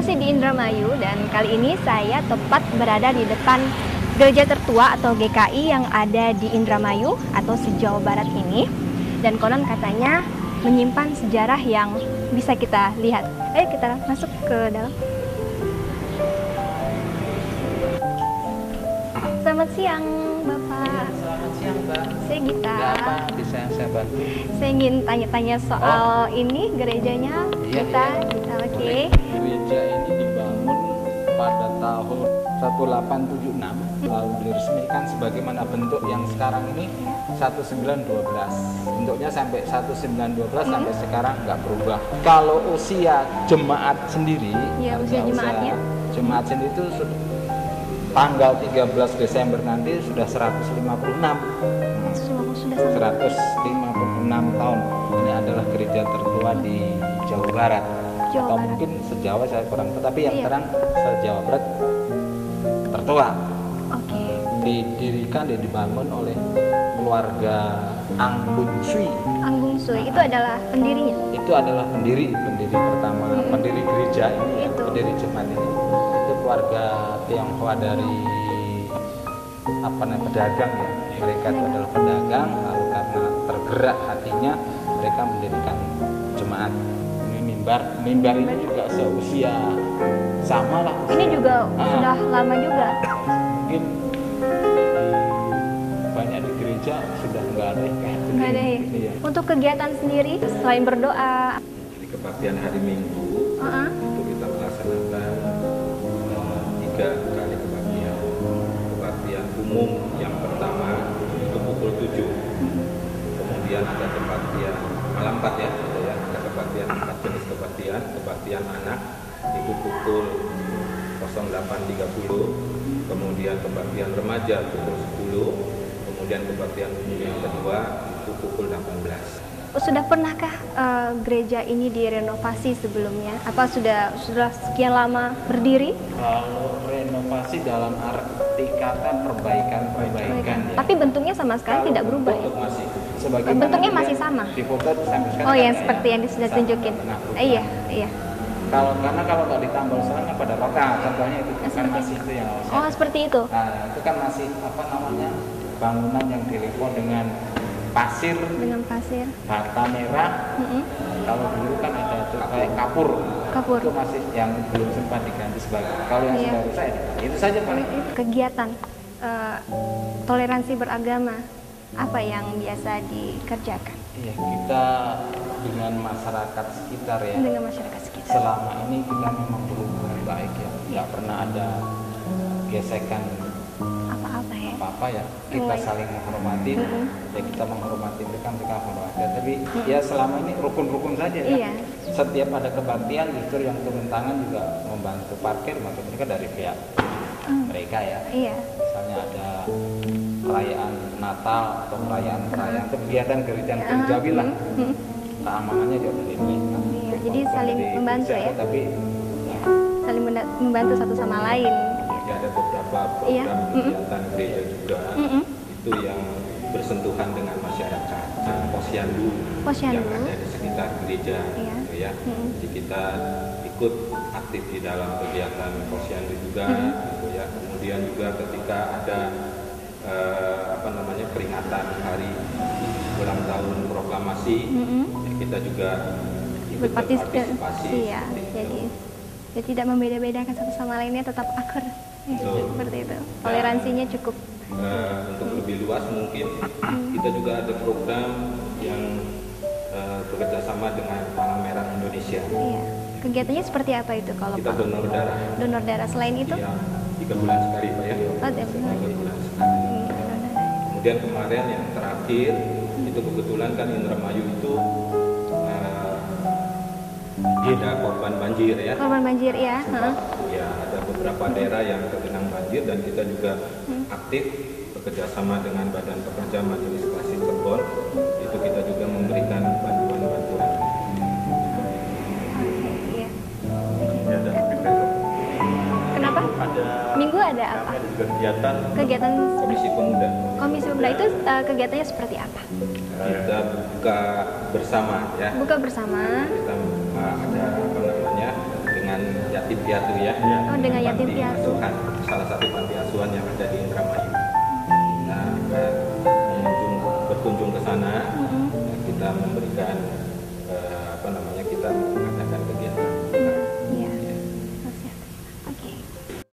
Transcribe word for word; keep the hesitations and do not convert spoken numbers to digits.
masih di Indramayu dan kali ini saya tepat berada di depan gereja tertua atau G K I yang ada di Indramayu atau se-Jawa Barat ini. Dan konon katanya menyimpan sejarah yang bisa kita lihat. Ayo kita masuk ke dalam. Selamat siang Bapak. Ya, selamat siang Mbak. Saya Gita. Ada apa bisa saya bantu? Saya ingin tanya-tanya soal Oh. ini gerejanya. Iya, Gita, iya. Gita, oke. Boleh. Gereja ini dibangun pada tahun seribu delapan ratus tujuh puluh enam, lalu diresmikan sebagaimana bentuk yang sekarang ini seribu sembilan ratus dua belas. Bentuknya sampai seribu sembilan ratus dua belas Hmm. sampai sekarang nggak berubah. Kalau usia jemaat sendiri, Ya, usia jemaatnya. jemaat sendiri itu sudah tanggal tiga belas Desember nanti sudah seratus lima puluh enam. Sudah sudah sampai. seratus lima puluh enam tahun. Ini adalah gereja tertua di Jawa Barat. Jawa Atau Barat. mungkin sejawa saya kurang tahu, tapi yang Iya. terang se-Jawa Barat tertua. Oke. Didirikan dan dibangun oleh keluarga Anggun Sui. Anggung Sui itu adalah pendirinya. Itu adalah pendiri, pendiri pertama, Hmm. pendiri gereja ini, Itu. pendiri jemaat ini. Itu keluarga Tionghoa dari apa namanya pedagang ya. Mereka itu adalah pedagang, lalu karena tergerak hatinya mereka mendirikan jemaat. Ini mimbar, mimbar ini juga seusia sama lah. Ini juga Ah. sudah lama juga. Mungkin di, banyak di gereja sudah nggak ada yang kayak Nggak ada ya. Iya. Untuk kegiatan sendiri selain berdoa, Di kebaktian hari Minggu uh-uh, itu kita melaksanakan eh, tiga kali kebaktian. Kebaktian umum yang pertama itu pukul tujuh. Kemudian ada kebaktian malam empat ya, ada ya. Ada kebaktian empat jenis kebaktian. Kebaktian anak itu pukul delapan tiga puluh. Kemudian kebaktian remaja pukul sepuluh. Kemudian kebaktian umum yang kedua itu pukul delapan belas. sudah pernahkah eh, gereja ini direnovasi sebelumnya? Apa sudah sudah sekian lama berdiri? Kalau renovasi dalam arti kata perbaikan-perbaikan ya. Tapi bentuknya sama sekali Kalau tidak berubah ya? bentuk masih sebagaimana Bentuknya dilihat masih sama? Di foto sampai sekarang. Oh ya, kan seperti yang sudah sama, tunjukin. nggak pernah berubah. Eh, iya, iya. Kalau karena kalau nggak ditambal sekarang pada rata, contohnya itu kan Seperti- masih itu yang awal. Oh, seperti itu. Nah, itu kan masih apa namanya bangunan yang direpon dengan pasir, Dengan pasir. bata merah. Mm-mm. Kalau dulu kan ada itu kayak kapur. Kapur. Itu masih yang belum sempat diganti sebagai. Kalau yang Iya. sudah rusak ya, itu saja paling. Kegiatan eh, toleransi beragama apa yang biasa dikerjakan Iya, kita dengan masyarakat sekitar ya. dengan masyarakat sekitar? Selama ini kita memang berhubungan baik ya, nggak pernah ada gesekan Apa-apa ya? apa-apa ya. Kita Baik. saling menghormati, Mm-mm. ya kita menghormati mereka, mereka menghormati. Tapi ya selama ini rukun-rukun saja ya. Iya. Setiap ada kebaktian justru yang turun tangan juga membantu parkir, maksud mereka dari pihak Hmm. mereka ya. Iya. Misalnya ada perayaan Natal atau perayaan-perayaan kegiatan gereja Ah, gerejawi lah, mm, mm. keamanannya juga lebih baik. Iya, jadi saling Di membantu gereja, ya. Tapi Ya, saling menda- membantu satu sama lain. Ya, ada beberapa Iya. program Mm-mm. kegiatan gereja juga Mm-mm. itu yang bersentuhan dengan masyarakat. Nah, posyandu Posyandu. yang ada di sekitar gereja, Iya. gitu ya. Mm-mm. Jadi kita ikut aktif di dalam kegiatan posyandu juga, Mm-mm. gitu ya. Kemudian juga ketika ada eh, apa namanya peringatan hari ulang tahun proklamasi, Mm-mm. ya kita juga ikut Berpartisipasi berpartisipasi. ya. seperti itu. Jadi ya tidak membeda-bedakan satu sama lainnya, tetap akur. Ya, Betul. seperti itu. Toleransinya cukup. Eh, untuk lebih luas mungkin kita juga ada program yang eh, bekerja sama dengan Palang Merah Indonesia. Iya. Kegiatannya seperti apa itu kalau Kita Pak? donor darah Donor darah selain itu? ya tiga bulan sekali Pak ya. Oh, tiga bulan. Tiga bulan sekali. Iya, donor darah. Kemudian kemarin yang terakhir itu kebetulan kan Indramayu itu eh, ada korban banjir ya. Korban banjir ya. Heeh. Ya, ada beberapa daerah yang tergenang banjir dan kita juga aktif bekerja sama dengan Badan Pekerja Majelis Klasik Cirebon. Itu kita juga memberikan bantuan-bantuan. Iya. Ya, dan mungkin besok Kenapa? ada Minggu ada apa? kami ada juga kegiatan Kegiatan Komisi Pemuda Komisi Pemuda itu eh, kegiatannya seperti apa? kita buka bersama ya. Buka bersama. Kita uh, ada apa namanya dengan ya yatim piatu ya. Iya. Oh, dengan yatim Panti piatu. asuhan, salah satu panti asuhan yang ada di Indramayu. Nah, eh, mengunjung, berkunjung ke sana, Mm-mm. eh, kita memberikan eh, apa namanya kita mengadakan kegiatan. Iya.